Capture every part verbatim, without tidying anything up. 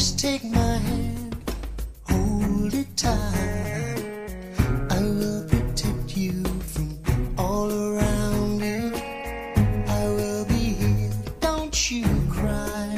Just take my hand, hold it tight. I will protect you from all around you. I will be here, don't you cry.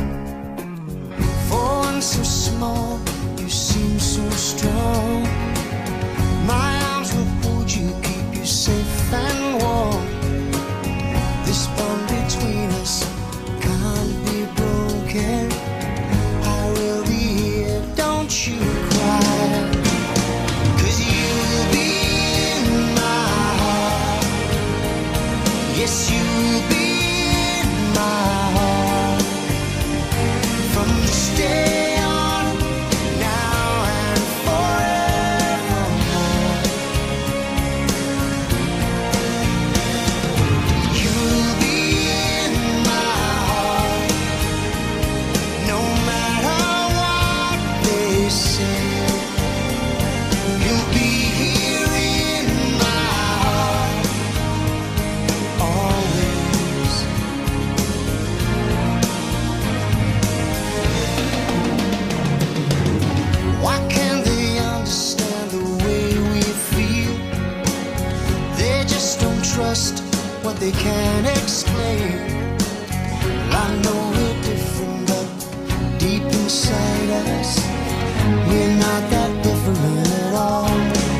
For one so small, you seem so strong. My arms will hold you, keep you safe and warm. This bond between us can't be broken. I will be here, don't you cry. 'Cause you'll be in my heart. Yes, you'll be in my heart. From this day on, now and forevermore. You'll be in my heart. No matter what they say, you'll be here in my heart. Always. Why can't they understand the way we feel? They just don't trust what they can't explain. Well, I know we're different, but deep inside us, we're not that different at all.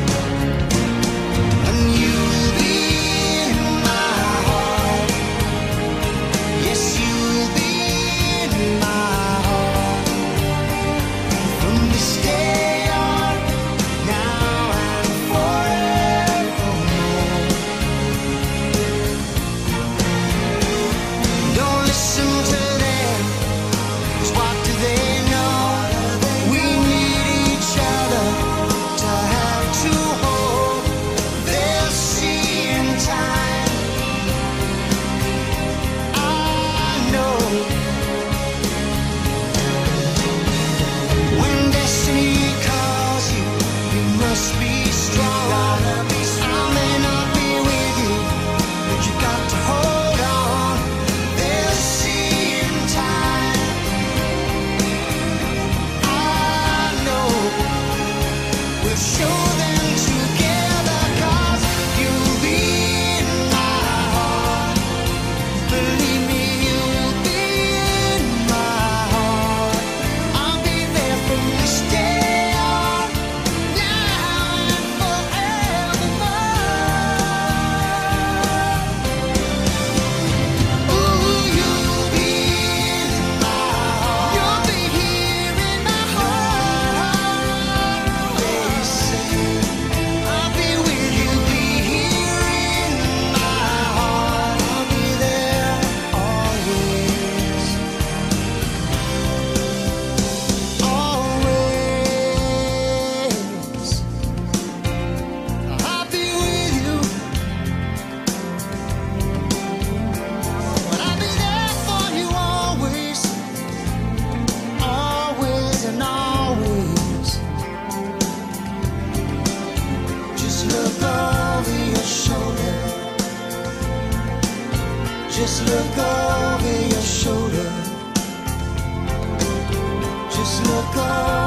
And you'll be in my heart. Yes, you'll be in my heart. From this day on, now and forevermore. Don't listen to them, 'cause what do they know? We need each other to have to hold. They'll see in time. I know. When destiny calls you, you must be strong. I may not be with you, but you got to hold on. They'll see in time. I know. We'll show them together, 'cause you'll be in my heart. Believe me, you'll be in my heart. I'll be there from this day on, now and forevermore. Ooh, you'll be in my heart. You'll be here in my heart. They say I'll be with you, be here in my heart. I'll be there always, always. I'll be with you, but I'll be there for you always, always and always. Just look over your shoulder. Just look over your shoulder. Just look over